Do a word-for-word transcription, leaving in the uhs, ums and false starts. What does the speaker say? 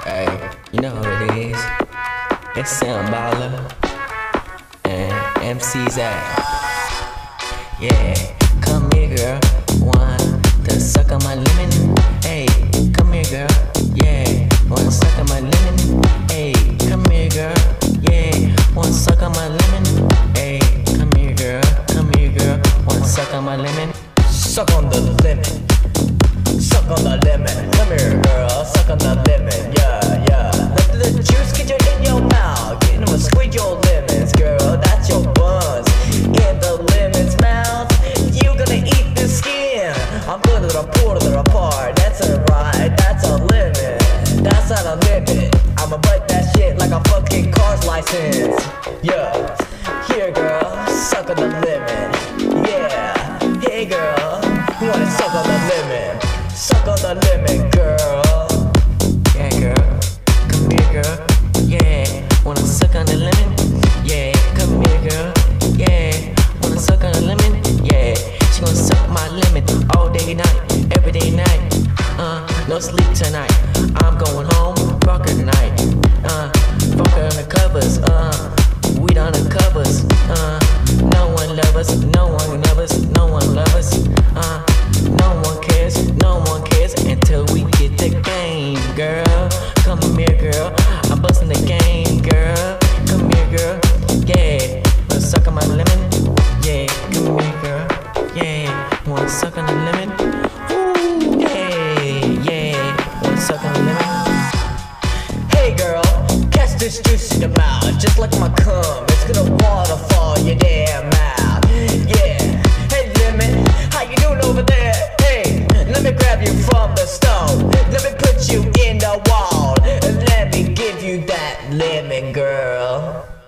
Hey, you know who it is. It's Cmballer and MCZACK. Yeah, come here, girl. Want to suck on my lemon? Hey, come here, girl. Yeah, wanna suck on my lemon? Hey, come here, girl. Yeah, wanna suck on my lemon? Hey, come here, girl. Come here, girl. Wanna suck on my lemon? Suck on the lemon. Suck on the lemon. Come here, girl. Suck on the lemon. Yeah, yeah. Let the juice get you in your mouth. Get them squeeze your lemons, girl. That's your buns. In the lemon's mouth, you gonna eat the skin. I'm gonna pull it apart. That's a right. That's a lemon. That's not a limit. I'ma bite that shit like a fucking car's license. Yeah. Here, girl. Suck on the lemon. Yeah. Hey, girl. You wanna suck on the lemon? Suck on the lemon, girl. Yeah, girl. Come here, girl. Yeah, wanna suck on the lemon? Yeah, come here, girl. Yeah, wanna suck on the lemon? Yeah, she gonna suck my lemon all day, night, every day, night. Uh, no sleep tonight. I'm going home, fuck her tonight. Uh, fuck her on the covers. Uh, we on the covers. Uh, no one love us, no one love us, no one love us. Uh, no one cares, no one cares until we get the game, girl. Come here, girl. I'm busting the game, girl. Come here, girl. Yeah, wanna suck on my lemon? Yeah, come here, girl. Yeah, wanna suck on the lemon? Ooh, yeah, yeah, wanna suck on the lemon? Hey, girl, catch this juice in your mouth, just like my cum. It's gonna waterfall your damn mouth. Yeah. Hey, lemon, how you doing over there? Hey, let me grab you from the stove. Let me put you in the wall. And let me give you that lemon, girl.